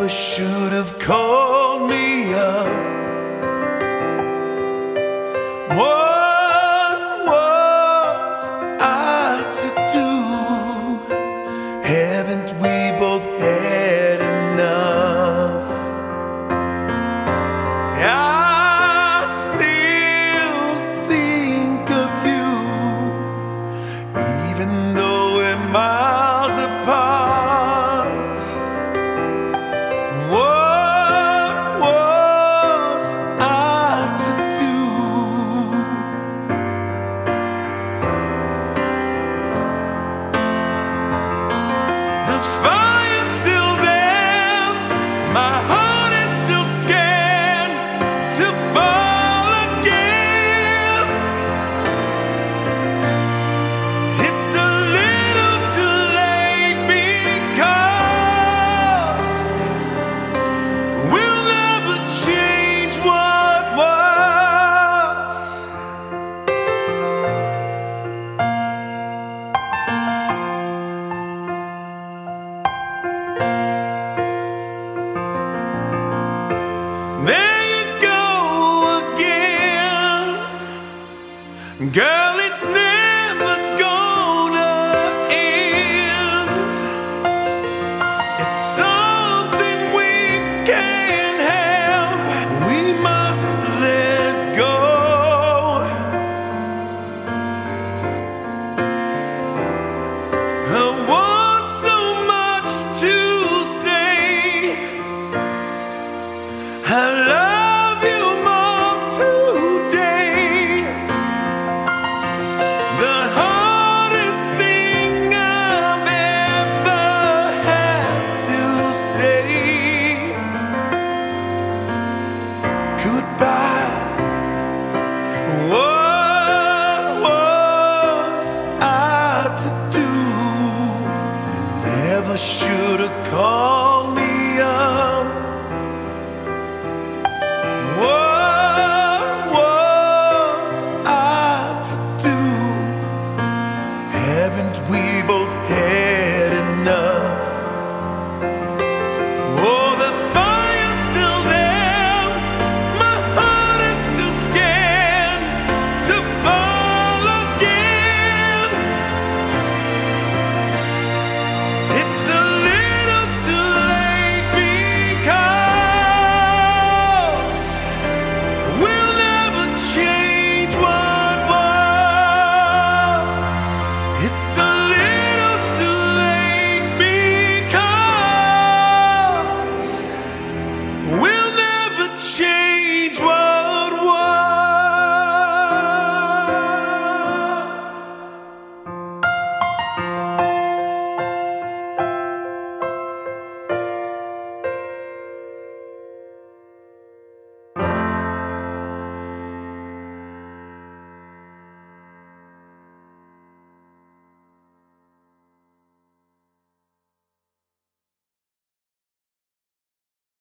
never should have called me up. What was I to do? Haven't we both had enough? I still think of you, even though we're miles apart. What was I to do? The fire's still there, my heart is still scared to fall again. It's a little too late because we'll never change what was. There you go again, girl, it's never gonna end. It's something we can't have, we must let go. I want so much to say, I love you more today. The hardest thing I've ever had to say. Goodbye. What was I to do? You never should have called me up.